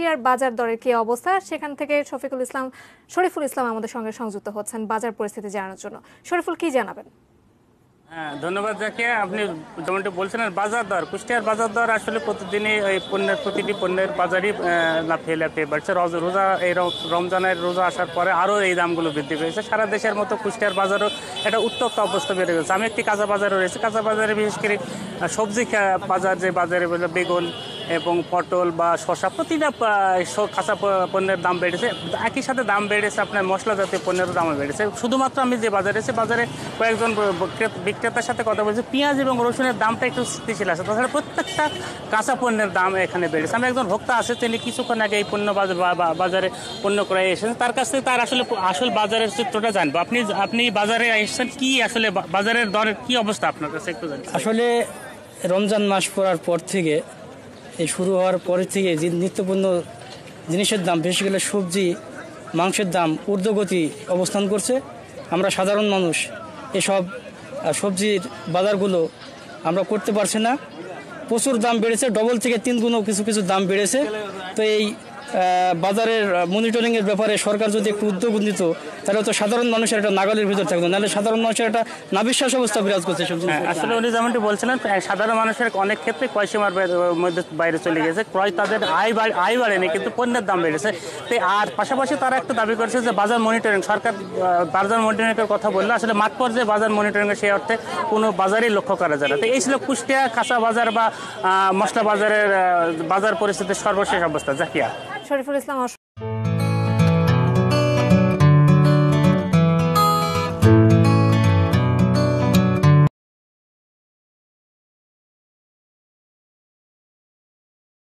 কুষ্টিয়ার বাজার দরের কি অবস্থা, সেখান থেকে শরীফুল ইসলাম আমাদের সঙ্গে সংযুক্ত হচ্ছেন বাজার পরিস্থিতি জানানোর জন্য। শরীফুল, কি জানাবেন? হ্যাঁ, ধন্যবাদ জাকিয়া। আপনি যেমনটি বলছিলেন, বাজার দর, কুষ্টিয়ার বাজার দর আসলে প্রতিদিনই এই প্রতিটি পণ্যের বাজারই লাফিয়ে লাফিয়ে বাড়ছে। রোজা এই রমজানের রোজা আসার পরে আরও এই দামগুলো বৃদ্ধি পেয়েছে। সারা দেশের মতো কুষ্টিয়ার বাজারও একটা উত্তপ্ত অবস্থা বেড়ে গেছে। আমি একটি কাঁচা বাজারে রয়েছে। কাঁচা বাজারে বিশেষ করে সবজি বাজার, যে বাজারে বেগুন এবং পটল বা শসা, প্রতিটা কাঁচা পণ্যের দাম বেড়েছে। একই সাথে দাম বেড়েছে আপনার মশলা জাতীয় পণ্যের দামও বেড়েছে। শুধুমাত্র আমি যে বাজারে এসে বাজারে কয়েকজন বিক্রেতার সাথে কথা বলছি, পেঁয়াজ এবং রসুনের দামটা একটু স্থিতিশীল আছে, তাছাড়া প্রত্যেকটা কাঁচা পণ্যের দাম এখানে বেড়েছে। আমি একজন ভোক্তা আছে, তিনি কিছুক্ষণ আগে এই পণ্য বাজারে পণ্য ক্রয় এসেছেন। তার কাছ থেকে তার আসল বাজারের চিত্রটা জানবো। আপনি বাজারে এসেছেন, কি আসলে বাজারের দরের কি অবস্থা আপনার কাছে একটু জানবো। আসলে রমজান মাস পড়ার পর থেকে, এই শুরু হওয়ার পর থেকে যে নিত্যপণ্য জিনিসের দাম, বিশেষ করে সবজি মাংসের দাম ঊর্ধ্বগতি অবস্থান করছে। আমরা সাধারণ মানুষ এসব সবজির বাজারগুলো আমরা করতে পারছি না। প্রচুর দাম বেড়েছে, ডবল থেকে 3 গুণও কিছু কিছু দাম বেড়েছে। তো এই বাজারের মনিটরিংয়ের ব্যাপারে সরকার যদি একটু উদ্যোগ নিত, তাহলে তো সাধারণ মানুষের একটা নাগালের ভিতর থাকতো, নাহলে সাধারণ মানুষের একটা নাবিশ্বাস অবস্থা বিরাজ করছে। আসলে উনি যেমনটি বলছিলেন, সাধারণ মানুষের অনেক ক্ষেত্রে ক্রয় সীমার মধ্যে বাইরে চলে গেছে। ক্রয় তাদের আয় বাড়েনি, কিন্তু পণ্যের দাম বেড়েছে। আর পাশাপাশি তারা একটা দাবি করছে যে বাজার মনিটরিং, সরকার বাজার মনিটরিংয়ের কথা বললে আসলে মাঠ পর্যায়ে বাজার মনিটরিংয়ের সেই অর্থে কোনো বাজারই লক্ষ্য করা যায় না। তো এই ছিল কুষ্টিয়া কাঁচা বাজার বা মশলা বাজারের বাজার পরিস্থিতির সর্বশেষ অবস্থা। জাকিয়া। শরীফুল ইসলাম